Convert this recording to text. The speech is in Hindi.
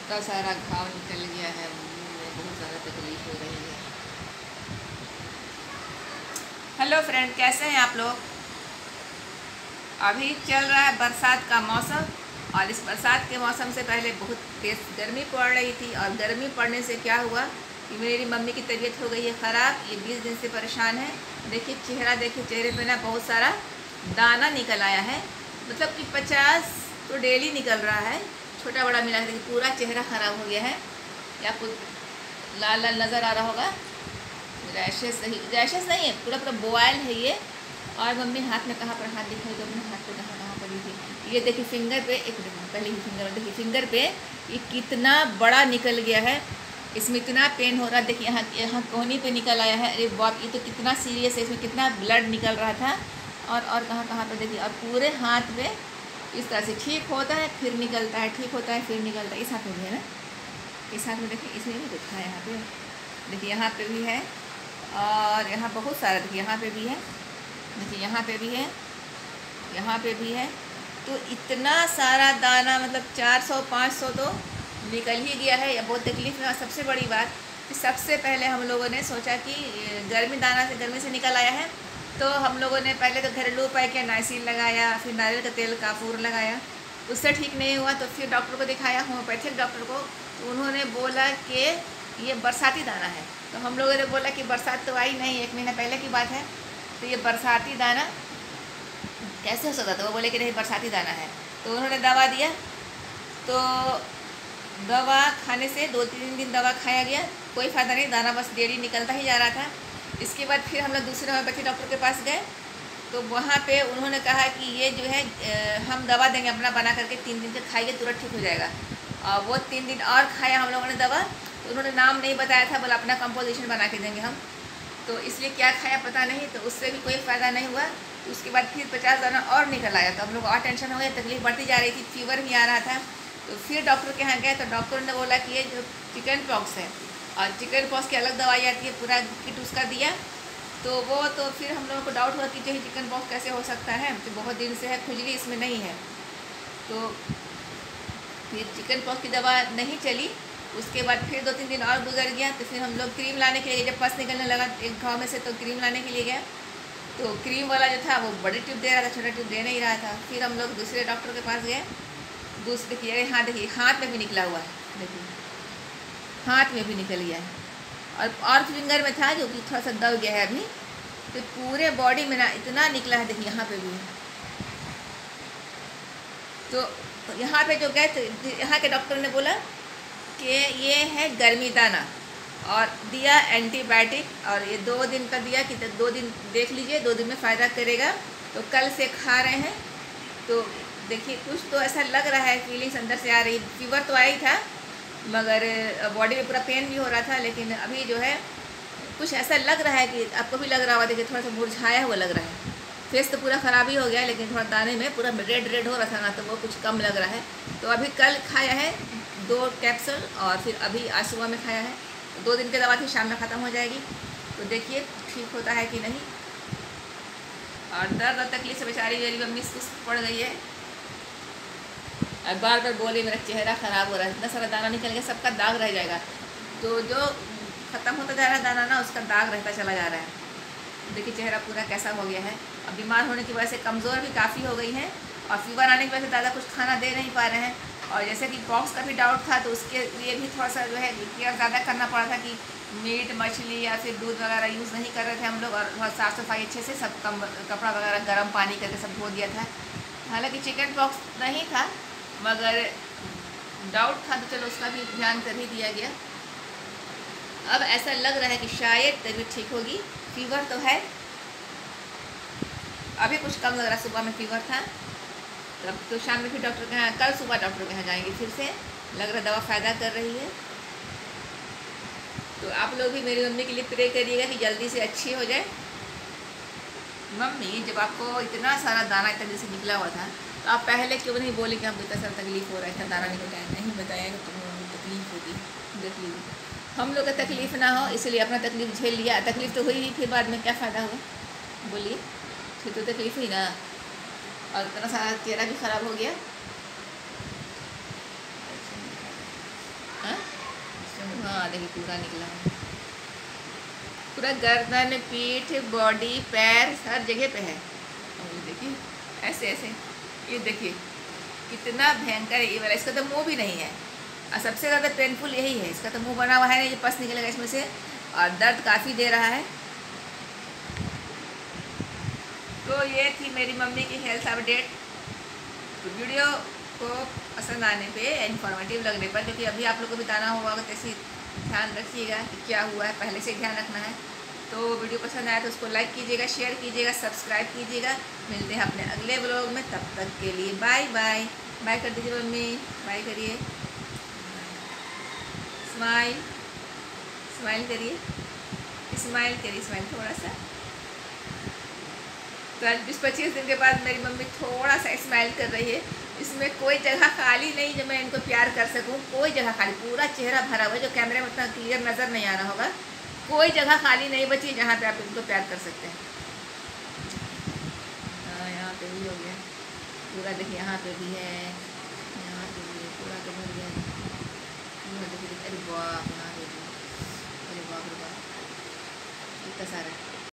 इतना सारा घाव निकल गया है, मुंह में बहुत ज़्यादा तकलीफ हो रही है। हेलो फ्रेंड, कैसे हैं आप लोग? अभी चल रहा है बरसात का मौसम, और इस बरसात के मौसम से पहले बहुत तेज़ गर्मी पड़ रही थी। और गर्मी पड़ने से क्या हुआ कि मेरी मम्मी की तबीयत हो गई है ख़राब। ये 20 दिन से परेशान है। देखिए चेहरा, देखिए चेहरे पे ना बहुत सारा दाना निकल आया है, मतलब कि 50 तो डेली निकल रहा है, छोटा बड़ा मिला के। पूरा चेहरा ख़राब हो गया है। ये आपको लाल लाल नज़र आ रहा होगा। रैशेस नहीं है, पूरा पूरा बॉयल है ये। और मम्मी हाथ में कहाँ पर हाथ दिखाई, तो अपने हाथ पे कहाँ पर थी। ये देखिए फिंगर पे, एक पहले ही फिंगर, देखिए फिंगर पे ये कितना बड़ा निकल गया है। इसमें इतना पेन हो रहा है। देखिए यहाँ यहाँ कोहनी पे निकल आया है। अरे बाप, ये तो कितना सीरियस है, इसमें कितना ब्लड निकल रहा था। और कहाँ कहाँ पर देखिए, और पूरे हाथ पे इस तरह से ठीक होता है फिर निकलता है, ठीक होता है फिर निकलता है। इस हाथ में भी है ना, इस हाथ में देखिए, इसमें भी दिखा है। यहाँ पे देखिए, यहाँ पे भी है, और यहाँ बहुत सारा देखिए, यहाँ पे भी है, देखिए यहाँ पे भी है, यहाँ पे भी है। तो इतना सारा दाना, मतलब 400-500 तो निकल ही गया है। या बहुत तकलीफ में। और सबसे बड़ी बात कि सबसे पहले हम लोगों ने सोचा कि गर्मी से निकल आया है, तो हम लोगों ने पहले तो घरेलू उपाय किया, नाइसिल लगाया, फिर नारियल का तेल काफूर लगाया। उससे ठीक नहीं हुआ तो फिर डॉक्टर को दिखाया, होम्योपैथिक डॉक्टर को। तो उन्होंने बोला कि ये बरसाती दाना है। तो हम लोगों ने बोला कि बरसात तो आई नहीं, 1 महीना पहले की बात है, तो ये बरसाती दाना कैसे हो सकता था। वो बोले कि नहीं बरसाती दाना है। तो उन्होंने दवा दिया, तो दवा खाने से 2-3 दिन दवा खाया गया, कोई फ़ायदा नहीं, दाना बस डेली निकलता ही जा रहा था। इसके बाद फिर हम लोग दूसरे होम्योपैथी डॉक्टर के पास गए, तो वहाँ पे उन्होंने कहा कि ये जो है हम दवा देंगे अपना बना करके, 3 दिन तक खाइए तुरंत ठीक हो जाएगा। और वो 3 दिन और खाया हम लोगों ने दवा, तो उन्होंने नाम नहीं बताया था, बोला अपना कंपोजिशन बना के देंगे हम। तो इसलिए क्या खाया पता नहीं, तो उससे भी कोई फ़ायदा नहीं हुआ। तो उसके बाद फिर 50 दाना और निकल आया, तो हम लोग और टेंशन हो गया, तकलीफ बढ़ती जा रही थी, फीवर भी आ रहा था। तो फिर डॉक्टर के यहाँ गए, तो डॉक्टर ने बोला कि ये जो चिकन पॉक्स है, और चिकन पॉक्स की अलग दवाई आती है, पूरा किट उसका दिया। तो फिर हम लोगों को डाउट हुआ कि जो चिकन पॉक्स कैसे हो सकता है, तो बहुत दिन से है, खुजली इसमें नहीं है। तो फिर चिकन पॉक्स की दवा नहीं चली। उसके बाद फिर 2-3 दिन और गुजर गया, तो फिर हम लोग क्रीम लाने के लिए, जब पस निकलने लगा एक घाव में से, तो क्रीम लाने के लिए गया। तो क्रीम वाला जो था वो बड़ी ट्यूब दे रहा था, छोटा ट्यूब दे नहीं रहा था। फिर हम लोग दूसरे डॉक्टर के पास गए। दूसरे देखिए, हाँ देखिए हाथ में भी निकला हुआ है, देखिए हाथ में भी निकल गया है। और फिंगर में था जो कि थोड़ा सा दब गया है अभी। तो पूरे बॉडी में ना इतना निकला है, देखिए यहाँ पे भी है। तो यहाँ पे जो गए, तो यहाँ के डॉक्टर ने बोला कि ये है गर्मी दाना, और दिया एंटीबायोटिक, और ये 2 दिन का दिया कि 2 दिन देख लीजिए, 2 दिन में फ़ायदा करेगा। तो कल से खा रहे हैं। तो देखिए कुछ तो ऐसा लग रहा है, फीलिंग्स अंदर से आ रही। फीवर तो आया ही था, मगर बॉडी में पूरा पेन भी हो रहा था। लेकिन अभी जो है कुछ ऐसा लग रहा है कि आपको भी लग रहा होगा, देखिए थोड़ा सा मुरझाया हुआ लग रहा है। फेस तो पूरा ख़राब ही हो गया, लेकिन थोड़ा दाने में पूरा रेड हो रहा था ना, तो वो कुछ कम लग रहा है। तो अभी कल खाया है 2 कैप्सूल, और फिर अभी आज सुबह में खाया है। तो 2 दिन की दवा थी, शाम में ख़त्म हो जाएगी। तो देखिए ठीक होता है कि नहीं। और दर्द और तकलीफ से बेचारी मेरी मम्मी सुस्त पड़ गई है, और बार बार बोली मेरा चेहरा ख़राब हो रहा है, इतना सारा दाना निकल गया, सबका दाग रह जाएगा। तो जो ख़त्म होता जा रहा है दाना ना, उसका दाग रहता चला जा रहा है। देखिए चेहरा पूरा कैसा हो गया है। अब बीमार होने की वजह से कमज़ोर भी काफ़ी हो गई हैं, और फीवर आने की वजह से ज़्यादा कुछ खाना दे नहीं पा रहे हैं। और जैसे कि पॉक्स का भी डाउट था, तो उसके लिए भी थोड़ा सा जो है केयर ज़्यादा करना पड़ा था कि मीट मछली या फिर दूध वगैरह यूज़ नहीं कर रहे थे हम लोग। और बहुत साफ़ सफाई अच्छे से सब कपड़ा वगैरह गर्म पानी करके सब धो दिया था। हालांकि चिकन पॉक्स नहीं था, मगर डाउट था, तो चलो उसका भी ध्यान कर ही दिया गया। अब ऐसा लग रहा है कि शायद तबीयत ठीक होगी। फीवर तो है, अभी कुछ कम लग रहा, सुबह में फीवर था। तब तो शाम में फिर डॉक्टर के यहाँ, कल सुबह डॉक्टर के यहाँ जाएंगे फिर से। लग रहा दवा फ़ायदा कर रही है। तो आप लोग भी मेरी मम्मी के लिए प्रे करिएगा कि जल्दी से अच्छी हो जाए। मम्मी, जब आपको इतना सारा दाना इतना जैसे निकला हुआ था, तो आप पहले क्यों नहीं बोले कि हमको इतना सारा तकलीफ़ हो रहा है, इतना दाना निकल रहा है? नहीं बताया कि तुम्हें तकलीफ़ होगी। देख लीजिए, हम लोग का तकलीफ़ ना हो, इसलिए अपना तकलीफ़ झेल लिया। तकलीफ़ तो हुई ही, फिर बाद में क्या फ़ायदा हुआ, बोलिए। फिर तो तकलीफ़ हुई ना, और इतना सारा चेहरा भी ख़राब हो गया। देखिए पूरा निकला है, पूरा गर्दन, पीठ, बॉडी, पैर हर जगह पे है। और ये देखिए ऐसे ऐसे, ये देखिए कितना भयंकर है ये वाला। इसका तो मुंह भी नहीं है और सबसे ज़्यादा पेनफुल यही है, इसका तो मुंह बना हुआ है ना, ये पस निकलेगा इसमें से और दर्द काफ़ी दे रहा है। तो ये थी मेरी मम्मी की हेल्थ अपडेट। तो वीडियो को पसंद आने पे, इन्फॉर्मेटिव लगने पर, क्योंकि अभी आप लोग को बताना होगा तो ऐसे ध्यान रखिएगा कि क्या हुआ है, पहले से ध्यान रखना है। तो वीडियो पसंद आया तो उसको लाइक कीजिएगा, शेयर कीजिएगा, सब्सक्राइब कीजिएगा। मिलते हैं अपने अगले ब्लॉग में, तब तक के लिए बाय बाय। बाय कर दीजिए मम्मी, बाय करिए, स्माइल स्माइल करिए, स्माइल करिए, स्माइल थोड़ा सा। तो आज 20-25 दिन के बाद मेरी मम्मी थोड़ा सा स्माइल कर रही है। इसमें कोई जगह खाली नहीं जो मैं इनको प्यार कर सकूं, कोई जगह खाली, पूरा चेहरा भरा हुआ है, जो कैमरे में उतना क्लियर नज़र नहीं आ रहा होगा। कोई जगह खाली नहीं बची जहाँ पे आप इनको प्यार कर सकते हैं। हाँ यहाँ पे भी हो गया पूरा, देखिए यहाँ पे भी है, यहाँ पे भी है, पूरा तो भर गया। देखिए अरे बाप, यहाँ पे भी, अरे बाप रे बाप, इतना सारा।